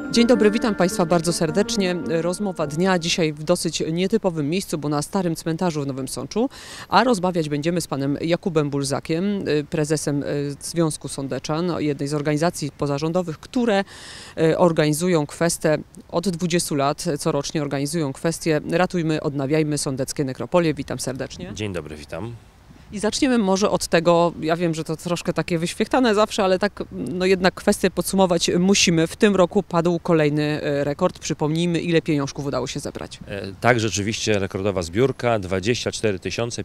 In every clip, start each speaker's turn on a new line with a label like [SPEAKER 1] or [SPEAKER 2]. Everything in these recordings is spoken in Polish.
[SPEAKER 1] Dzień dobry, witam Państwa bardzo serdecznie. Rozmowa dnia dzisiaj w dosyć nietypowym miejscu, bo na Starym Cmentarzu w Nowym Sączu, a rozmawiać będziemy z panem Jakubem Bulzakiem, prezesem Związku Sądeczan, jednej z organizacji pozarządowych, które organizują kwestię od 20 lat, corocznie organizują kwestię Ratujmy, odnawiajmy sądeckie nekropolie. Witam serdecznie.
[SPEAKER 2] Dzień dobry, witam.
[SPEAKER 1] I zaczniemy może od tego, ja wiem, że to troszkę takie wyświechtane zawsze, ale tak no jednak kwestię podsumować musimy. W tym roku padł kolejny rekord. Przypomnijmy, ile pieniążków udało się zebrać.
[SPEAKER 2] Tak, rzeczywiście rekordowa zbiórka, 24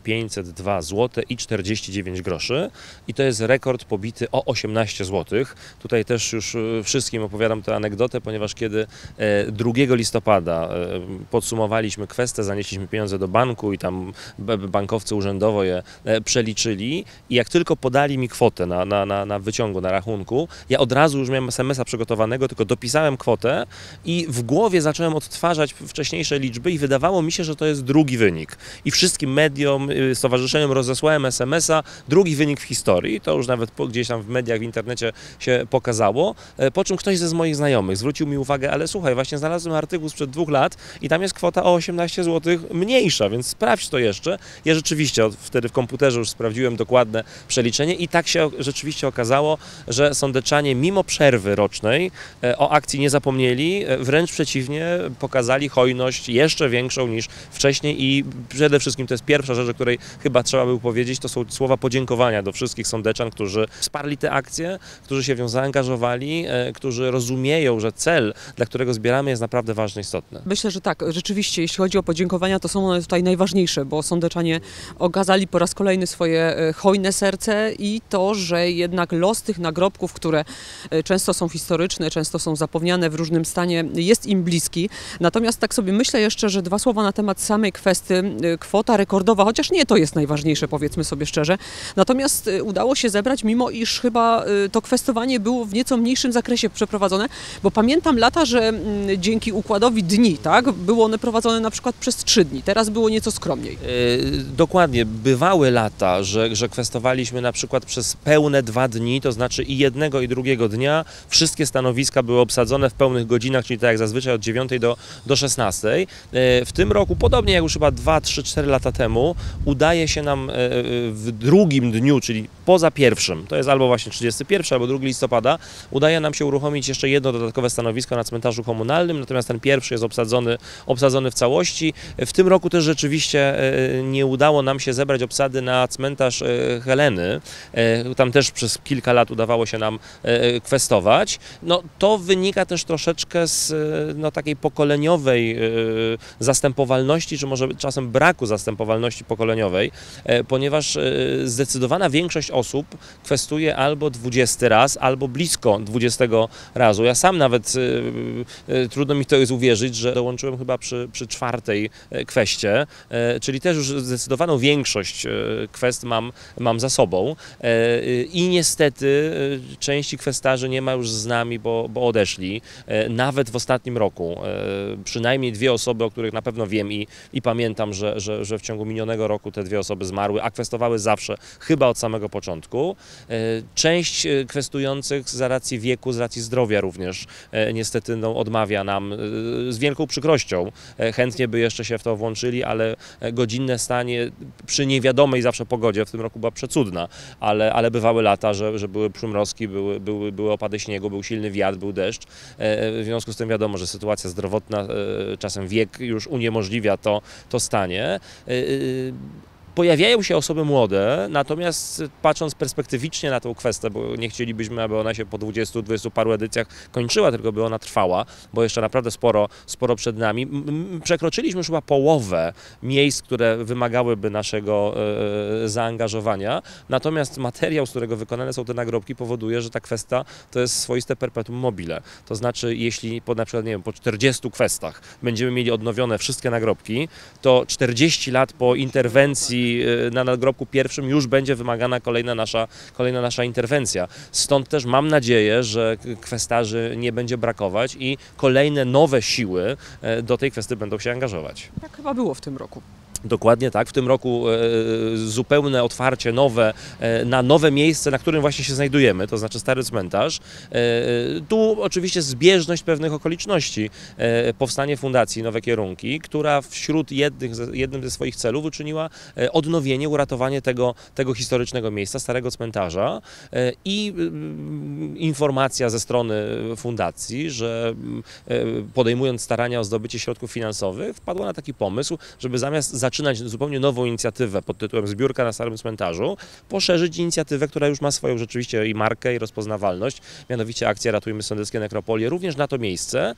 [SPEAKER 2] 502 zł i 49 groszy. I to jest rekord pobity o 18 zł. Tutaj też już wszystkim opowiadam tę anegdotę, ponieważ kiedy 2 listopada podsumowaliśmy kwestię, zanieśliśmy pieniądze do banku i tam bankowcy urzędowo je przeliczyli i jak tylko podali mi kwotę na wyciągu, na rachunku, ja od razu już miałem SMS-a przygotowanego, tylko dopisałem kwotę i w głowie zacząłem odtwarzać wcześniejsze liczby i wydawało mi się, że to jest drugi wynik. I wszystkim mediom, stowarzyszeniom rozesłałem SMS-a, drugi wynik w historii, to już nawet gdzieś tam w mediach, w internecie się pokazało, po czym ktoś ze moich znajomych zwrócił mi uwagę, ale słuchaj, właśnie znalazłem artykuł sprzed 2 lat i tam jest kwota o 18 zł mniejsza, więc sprawdź to jeszcze. Ja rzeczywiście wtedy w komputerze już sprawdziłem dokładne przeliczenie i tak się rzeczywiście okazało, że sądeczanie mimo przerwy rocznej o akcji nie zapomnieli, wręcz przeciwnie, pokazali hojność jeszcze większą niż wcześniej i przede wszystkim to jest pierwsza rzecz, o której chyba trzeba by powiedzieć, to są słowa podziękowania do wszystkich sądeczan, którzy wsparli te akcje, którzy się w nią zaangażowali, którzy rozumieją, że cel, dla którego zbieramy, jest naprawdę ważny, istotny.
[SPEAKER 1] Myślę, że tak, rzeczywiście, jeśli chodzi o podziękowania, to są one tutaj najważniejsze, bo sądeczanie okazali po raz kolejny swoje hojne serce i to, że jednak los tych nagrobków, które często są historyczne, często są zapomniane w różnym stanie, jest im bliski. Natomiast tak sobie myślę jeszcze, że 2 słowa na temat samej kwestii. Kwota rekordowa, chociaż nie to jest najważniejsze, powiedzmy sobie szczerze. Natomiast udało się zebrać, mimo iż chyba to kwestowanie było w nieco mniejszym zakresie przeprowadzone, bo pamiętam lata, że dzięki układowi dni, tak, było one prowadzone na przykład przez 3 dni. Teraz było nieco skromniej.
[SPEAKER 2] Dokładnie. Bywały lata, że kwestowaliśmy na przykład przez pełne 2 dni, to znaczy i jednego i drugiego dnia wszystkie stanowiska były obsadzone w pełnych godzinach, czyli tak jak zazwyczaj od 9 do 16. W tym roku, podobnie jak już chyba 2, 3, 4 lata temu, udaje się nam w drugim dniu, czyli poza pierwszym, to jest albo właśnie 31, albo 2 listopada, udaje nam się uruchomić jeszcze jedno dodatkowe stanowisko na cmentarzu komunalnym, natomiast ten pierwszy jest obsadzony w całości. W tym roku też rzeczywiście nie udało nam się zebrać obsady na cmentarz Heleny. Tam też przez kilka lat udawało się nam kwestować. No, to wynika też troszeczkę z takiej pokoleniowej zastępowalności, czy może czasem braku zastępowalności pokoleniowej, ponieważ zdecydowana większość osób kwestuje albo 20 raz, albo blisko 20 razu. Ja sam nawet, trudno mi to jest uwierzyć, że dołączyłem chyba przy 4. kweście, czyli też już zdecydowaną większość kwest mam za sobą i niestety części kwestarzy nie ma już z nami, bo odeszli. Nawet w ostatnim roku przynajmniej 2 osoby, o których na pewno wiem i pamiętam, że w ciągu minionego roku te 2 osoby zmarły, a kwestowały zawsze, chyba od samego początku. Część kwestujących z racji wieku, z racji zdrowia również niestety odmawia nam z wielką przykrością. Chętnie by jeszcze się w to włączyli, ale godzinne stanie przy niewiadomej zawsze pogodzie, w tym roku była przecudna, ale bywały lata, że były przymrozki, były opady śniegu, był silny wiatr, był deszcz. W związku z tym wiadomo, że sytuacja zdrowotna, czasem wiek już uniemożliwia to stanie. Pojawiają się osoby młode, natomiast patrząc perspektywicznie na tę kwestię, bo nie chcielibyśmy, aby ona się po 20 paru edycjach kończyła, tylko by ona trwała, bo jeszcze naprawdę sporo przed nami. Przekroczyliśmy już chyba połowę miejsc, które wymagałyby naszego zaangażowania, natomiast materiał, z którego wykonane są te nagrobki, powoduje, że ta kwestia to jest swoiste perpetuum mobile. To znaczy, jeśli na przykład, nie wiem, po 40 kwestach będziemy mieli odnowione wszystkie nagrobki, to 40 lat po interwencji na nagrobku pierwszym już będzie wymagana kolejna nasza interwencja. Stąd też mam nadzieję, że kwestarzy nie będzie brakować i kolejne nowe siły do tej kwestii będą się angażować.
[SPEAKER 1] Tak chyba było w tym roku.
[SPEAKER 2] Dokładnie tak. W tym roku zupełne otwarcie nowe, na nowe miejsce, na którym właśnie się znajdujemy, to znaczy stary cmentarz. Tu oczywiście zbieżność pewnych okoliczności. Powstanie Fundacji Nowe Kierunki, która wśród jednym ze swoich celów uczyniła odnowienie, uratowanie tego historycznego miejsca, starego cmentarza i informacja ze strony fundacji, że podejmując starania o zdobycie środków finansowych, wpadła na taki pomysł, żeby zamiast zaczynać zupełnie nową inicjatywę pod tytułem Zbiórka na Starym Cmentarzu, poszerzyć inicjatywę, która już ma swoją rzeczywiście i markę, i rozpoznawalność, mianowicie akcja Ratujmy Sądeckie Nekropolie, również na to miejsce.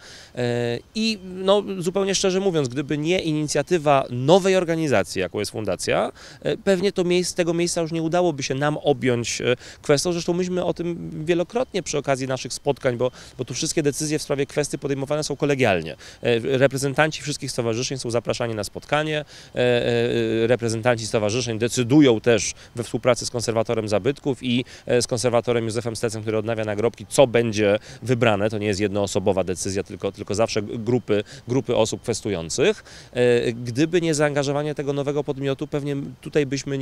[SPEAKER 2] I no, zupełnie szczerze mówiąc, gdyby nie inicjatywa nowej organizacji, jaką jest Fundacja, pewnie tego miejsca już nie udałoby się nam objąć kwestią. Zresztą myśmy o tym wielokrotnie przy okazji naszych spotkań, bo tu wszystkie decyzje w sprawie kwestii podejmowane są kolegialnie. Reprezentanci wszystkich stowarzyszeń są zapraszani na spotkanie, reprezentanci stowarzyszeń decydują też we współpracy z konserwatorem zabytków i z konserwatorem Józefem Stecem, który odnawia nagrobki, co będzie wybrane. To nie jest jednoosobowa decyzja, tylko zawsze grupy osób kwestujących. Gdyby nie zaangażowanie tego nowego podmiotu, pewnie tutaj byśmy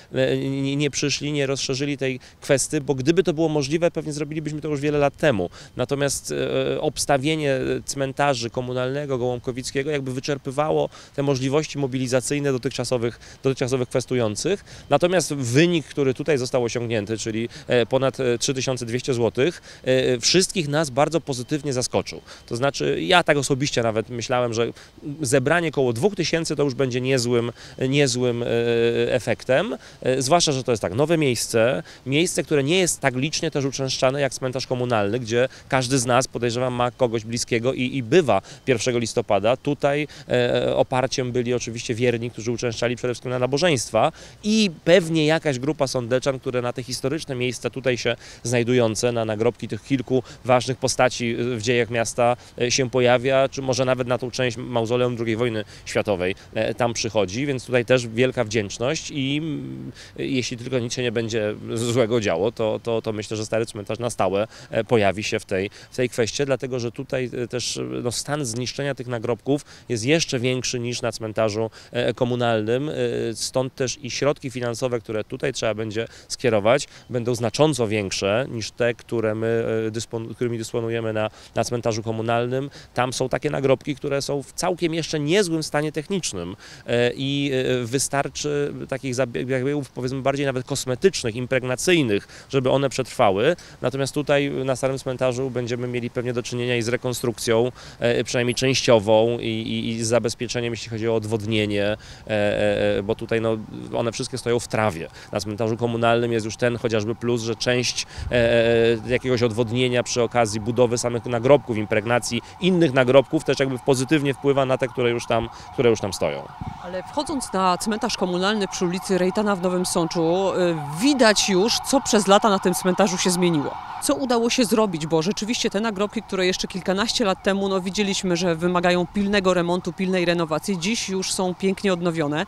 [SPEAKER 2] nie przyszli, nie rozszerzyli tej kwestii, bo gdyby to było możliwe, pewnie zrobilibyśmy to już wiele lat temu. Natomiast obstawienie cmentarzy komunalnego, gołąbkowickiego jakby wyczerpywało te możliwości mobilizacyjne dotychczasowych kwestujących. Natomiast wynik, który tutaj został osiągnięty, czyli ponad 3200 zł, wszystkich nas bardzo pozytywnie zaskoczył. To znaczy, ja tak osobiście nawet myślałem, że zebranie około 2000 to już będzie niezłym efektem, zwłaszcza, że to jest tak nowe miejsce, które nie jest tak licznie też uczęszczane jak cmentarz komunalny, gdzie każdy z nas, podejrzewam, ma kogoś bliskiego i bywa 1 listopada. Tutaj oparciem byli oczywiście wierni, którzy uczęszczali przede wszystkim na nabożeństwa i pewnie jakaś grupa sądeczan, które na te historyczne miejsca tutaj się znajdujące, na nagrobki tych kilku ważnych postaci w dziejach miasta się pojawia, czy może nawet na tą część mauzoleum II wojny światowej tam przychodzi, więc tutaj też wielka wdzięczność i jeśli tylko nic się nie będzie złego działo, to myślę, że stary cmentarz na stałe pojawi się w tej kwestii, dlatego że tutaj też stan zniszczenia tych nagrobków jest jeszcze większy niż na cmentarzu komunalnym, stąd też i środki finansowe, które tutaj trzeba będzie skierować, będą znacząco większe niż te, którymi dysponujemy na cmentarzu komunalnym. Tam są takie nagrobki, które są w całkiem jeszcze niezłym stanie technicznym i wystarczy takich zabiegów, powiedzmy bardziej nawet kosmetycznych, impregnacyjnych, żeby one przetrwały. Natomiast tutaj na Starym Cmentarzu będziemy mieli pewnie do czynienia i z rekonstrukcją, przynajmniej częściową i z zabezpieczeniem, jeśli chodzi o odwodnienie, bo tutaj one wszystkie stoją w trawie. Na cmentarzu komunalnym jest już ten chociażby plus, że część jakiegoś odwodnienia przy okazji budowy samych nagrobków, impregnacji innych nagrobków też jakby pozytywnie wpływa na te, które już tam stoją.
[SPEAKER 1] Ale wchodząc na cmentarz komunalny przy ulicy Rejtana w Nowym Sączu, widać już, co przez lata na tym cmentarzu się zmieniło. Co udało się zrobić, bo rzeczywiście te nagrobki, które jeszcze kilkanaście lat temu widzieliśmy, że wymagają pilnego remontu, pilnej renowacji, dziś już są pięknie odnowione.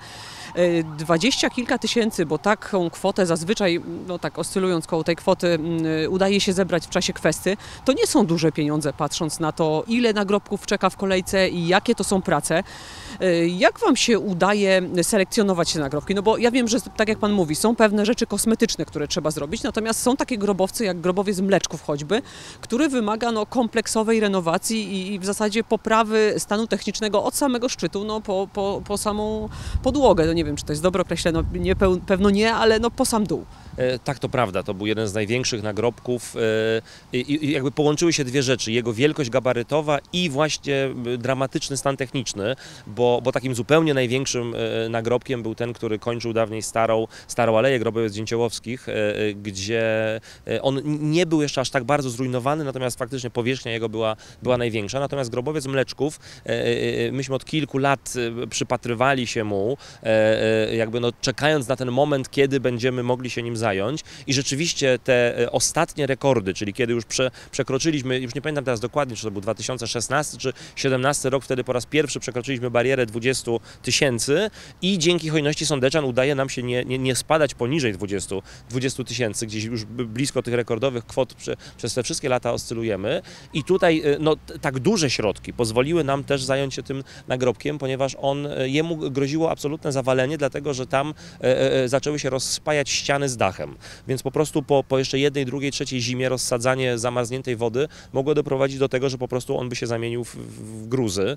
[SPEAKER 1] 20 kilka tysięcy, bo taką kwotę zazwyczaj, tak oscylując koło tej kwoty, udaje się zebrać w czasie kwestii, to nie są duże pieniądze, patrząc na to, ile nagrobków czeka w kolejce i jakie to są prace. Jak Wam się udaje selekcjonować te nagrobki? No bo ja wiem, że tak jak Pan mówi, są pewne rzeczy kosmetyczne, które trzeba zrobić, natomiast są takie grobowce, jak grobowiec Mleczków choćby, który wymaga kompleksowej renowacji i w zasadzie poprawy stanu technicznego od samego szczytu po samą podłogę. Nie wiem, czy to jest dobre określenie, pewno nie, ale po sam dół.
[SPEAKER 2] Tak, to prawda, to był jeden z największych nagrobków i jakby połączyły się dwie rzeczy, jego wielkość gabarytowa i właśnie dramatyczny stan techniczny, bo takim zupełnie największym nagrobkiem był ten, który kończył dawniej starą aleję grobowiec Dzięciołowskich, gdzie on nie był jeszcze aż tak bardzo zrujnowany, natomiast faktycznie powierzchnia jego była największa, natomiast grobowiec Mleczków, myśmy od kilku lat przypatrywali się mu, jakby czekając na ten moment, kiedy będziemy mogli się nim zająć i rzeczywiście te ostatnie rekordy, czyli kiedy już przekroczyliśmy, już nie pamiętam teraz dokładnie, czy to był 2016 czy 2017 rok, wtedy po raz pierwszy przekroczyliśmy barierę 20 000 i dzięki hojności sądeczan udaje nam się nie spadać poniżej 20 000, gdzieś już blisko tych rekordowych kwot przez te wszystkie lata oscylujemy i tutaj no, tak duże środki pozwoliły nam też zająć się tym nagrobkiem, ponieważ jemu groziło absolutne zawalenie, dlatego że tam zaczęły się rozspajać ściany z dachem, więc po prostu po jeszcze jednej, drugiej, trzeciej zimie rozsadzanie zamarzniętej wody mogło doprowadzić do tego, że po prostu on by się zamienił w gruzy.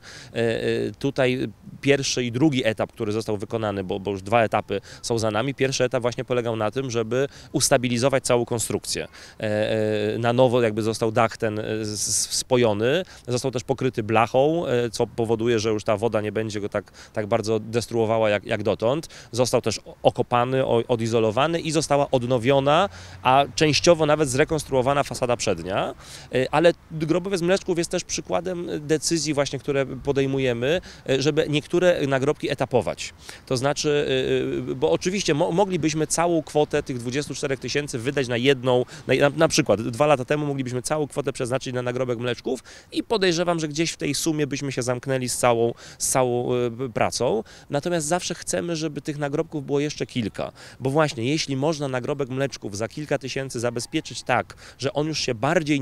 [SPEAKER 2] Tutaj pierwszy i drugi etap, który został wykonany, bo już 2 etapy są za nami, pierwszy etap właśnie polegał na tym, żeby ustabilizować całą konstrukcję. Na nowo jakby został dach ten spojony, został też pokryty blachą, co powoduje, że już ta woda nie będzie go tak bardzo destruowała jak dotąd. Został też okopany, odizolowany i została odnowiona, a częściowo nawet zrekonstruowana fasada przednia. Ale grobowiec Mleczków jest też przykładem decyzji właśnie, które podejmujemy, żeby niektóre nagrobki etapować. To znaczy, bo oczywiście moglibyśmy całą kwotę tych 24 000 wydać na jedną, na przykład 2 lata temu moglibyśmy całą kwotę przeznaczyć na nagrobek Mleczków i podejrzewam, że gdzieś w tej sumie byśmy się zamknęli z całą pracą. Natomiast zawsze chcemy, żeby tych nagrobków było jeszcze kilka, bo właśnie jeśli można nagrobek Mleczków za kilka tysięcy zabezpieczyć tak, że on już się bardziej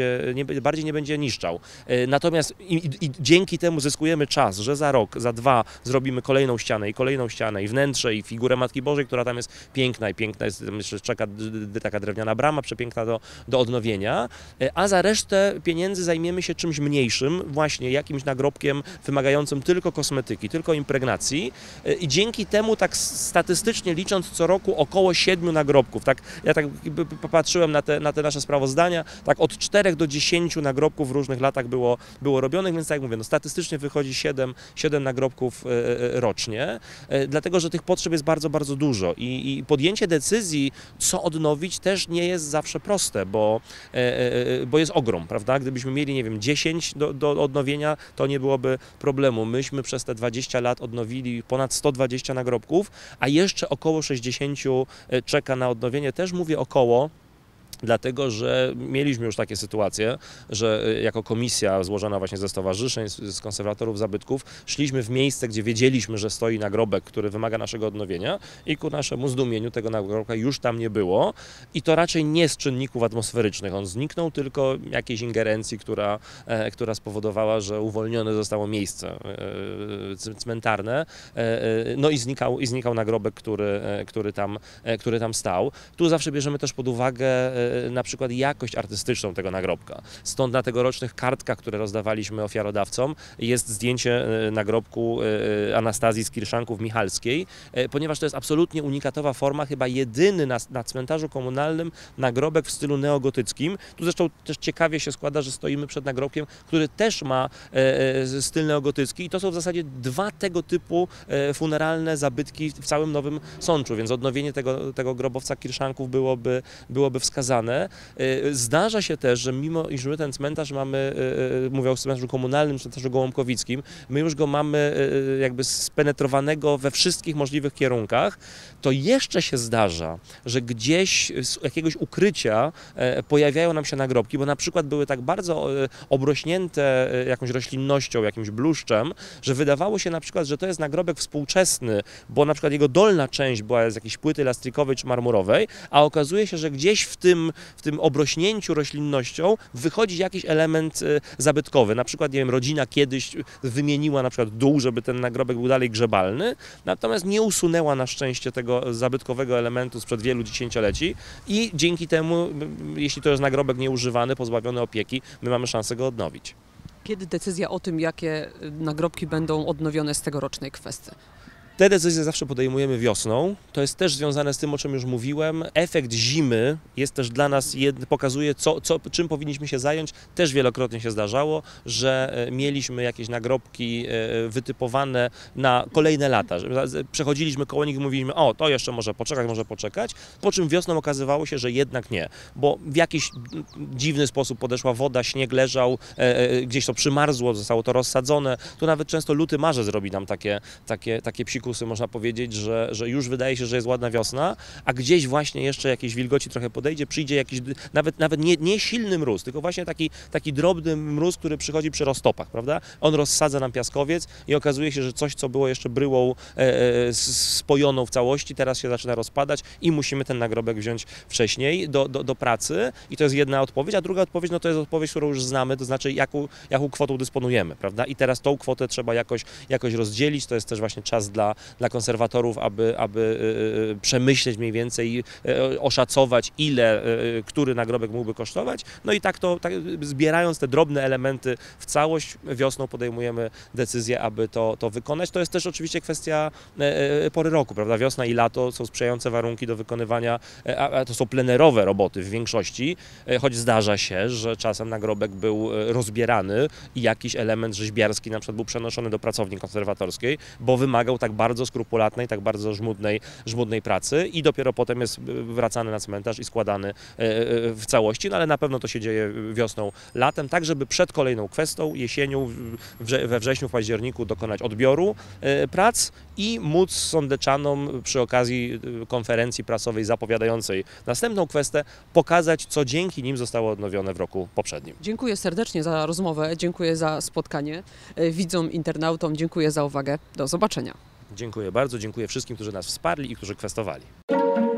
[SPEAKER 2] nie będzie niszczał, natomiast i dzięki temu zyskujemy czas, że za rok, za 2 zrobimy kolejną ścianę i wnętrze i figurę Matki Bożej, która tam jest piękna i piękna jest, jeszcze czeka taka drewniana brama przepiękna do odnowienia, a za resztę pieniędzy zajmiemy się czymś mniejszym, właśnie jakimś nagrobkiem wymagającym tylko kosmetyki, tylko impregnacji i dzięki temu tak statystycznie licząc co roku około 7 nagrobków, tak, ja tak popatrzyłem na te nasze sprawozdania, tak od 4 do 10 nagrobków w różnych latach było robionych, więc tak jak mówię, no statystycznie wychodzi 7 nagrobków rocznie, dlatego że tych potrzeb jest bardzo, bardzo dużo i podjęcie decyzji, co odnowić, też nie jest zawsze proste, bo jest ogrom, prawda? Gdybyśmy mieli, nie wiem, 10 do odnowienia, to nie byłoby problemu. Myśmy przez te 20 lat odnowili ponad 120 nagrobków, a jeszcze około 60 czeka na odnowienie. Też mówię około, dlatego że mieliśmy już takie sytuacje, że jako komisja złożona właśnie ze stowarzyszeń, z konserwatorów zabytków, szliśmy w miejsce, gdzie wiedzieliśmy, że stoi nagrobek, który wymaga naszego odnowienia i ku naszemu zdumieniu tego nagrobka już tam nie było i to raczej nie z czynników atmosferycznych. On zniknął, tylko jakiejś ingerencji, która spowodowała, że uwolnione zostało miejsce cmentarne, no i znikał nagrobek, który tam stał. Tu zawsze bierzemy też pod uwagę na przykład jakość artystyczną tego nagrobka. Stąd na tegorocznych kartkach, które rozdawaliśmy ofiarodawcom, jest zdjęcie nagrobku Anastazji z Kirszanków Michalskiej, ponieważ to jest absolutnie unikatowa forma, chyba jedyny na cmentarzu komunalnym nagrobek w stylu neogotyckim. Tu zresztą też ciekawie się składa, że stoimy przed nagrobkiem, który też ma styl neogotycki i to są w zasadzie 2 tego typu funeralne zabytki w całym Nowym Sączu, więc odnowienie tego grobowca Kirszanków byłoby wskazane. Zdarza się też, że mimo iż my ten cmentarz mamy, mówię o cmentarzu komunalnym, cmentarzu gołąbkowickim, my już go mamy jakby spenetrowanego we wszystkich możliwych kierunkach, to jeszcze się zdarza, że gdzieś z jakiegoś ukrycia pojawiają nam się nagrobki, bo na przykład były tak bardzo obrośnięte jakąś roślinnością, jakimś bluszczem, że wydawało się na przykład, że to jest nagrobek współczesny, bo na przykład jego dolna część była z jakiejś płyty lastrikowej czy marmurowej, a okazuje się, że gdzieś w tym obrośnięciu roślinnością wychodzi jakiś element zabytkowy. Na przykład, nie wiem, rodzina kiedyś wymieniła na przykład dół, żeby ten nagrobek był dalej grzebalny, natomiast nie usunęła na szczęście tego zabytkowego elementu sprzed wielu dziesięcioleci i dzięki temu, jeśli to jest nagrobek nieużywany, pozbawiony opieki, my mamy szansę go odnowić.
[SPEAKER 1] Kiedy decyzja o tym, jakie nagrobki będą odnowione z tegorocznej kwestii?
[SPEAKER 2] Te decyzje zawsze podejmujemy wiosną. To jest też związane z tym, o czym już mówiłem. Efekt zimy jest też dla nas, pokazuje, czym powinniśmy się zająć. Też wielokrotnie się zdarzało, że mieliśmy jakieś nagrobki wytypowane na kolejne lata. Przechodziliśmy koło nich i mówiliśmy, o, to jeszcze może poczekać, po czym wiosną okazywało się, że jednak nie, bo w jakiś dziwny sposób podeszła woda, śnieg leżał, gdzieś to przymarzło, zostało to rozsadzone. Tu nawet często luty, marzec robi nam takie psikujące fikusy, można powiedzieć, że już wydaje się, że jest ładna wiosna, a gdzieś właśnie jeszcze jakieś wilgoci trochę podejdzie, przyjdzie jakiś nawet nie silny mróz, tylko właśnie taki drobny mróz, który przychodzi przy roztopach, prawda? On rozsadza nam piaskowiec i okazuje się, że coś, co było jeszcze bryłą spojoną w całości, teraz się zaczyna rozpadać i musimy ten nagrobek wziąć wcześniej do pracy. I to jest jedna odpowiedź, a druga odpowiedź, no to jest odpowiedź, którą już znamy, to znaczy jaką kwotą dysponujemy, prawda? I teraz tą kwotę trzeba jakoś rozdzielić, to jest też właśnie czas dla konserwatorów, aby przemyśleć mniej więcej, oszacować, ile który nagrobek mógłby kosztować, no i tak zbierając te drobne elementy w całość, wiosną podejmujemy decyzję, aby to wykonać. To jest też oczywiście kwestia pory roku, prawda? Wiosna i lato są sprzyjające warunki do wykonywania, a to są plenerowe roboty w większości, choć zdarza się, że czasem nagrobek był rozbierany i jakiś element rzeźbiarski na przykład był przenoszony do pracowni konserwatorskiej, bo wymagał tak bardzo skrupulatnej, tak bardzo żmudnej pracy i dopiero potem jest wracany na cmentarz i składany w całości, no ale na pewno to się dzieje wiosną, latem, tak żeby przed kolejną kwestą, jesienią, we wrześniu, w październiku dokonać odbioru prac i móc sądeczanom przy okazji konferencji prasowej zapowiadającej następną kwestę pokazać, co dzięki nim zostało odnowione w roku poprzednim.
[SPEAKER 1] Dziękuję serdecznie za rozmowę, dziękuję za spotkanie. Widzom, internautom dziękuję za uwagę. Do zobaczenia.
[SPEAKER 2] Dziękuję bardzo, dziękuję wszystkim, którzy nas wsparli i którzy kwestowali.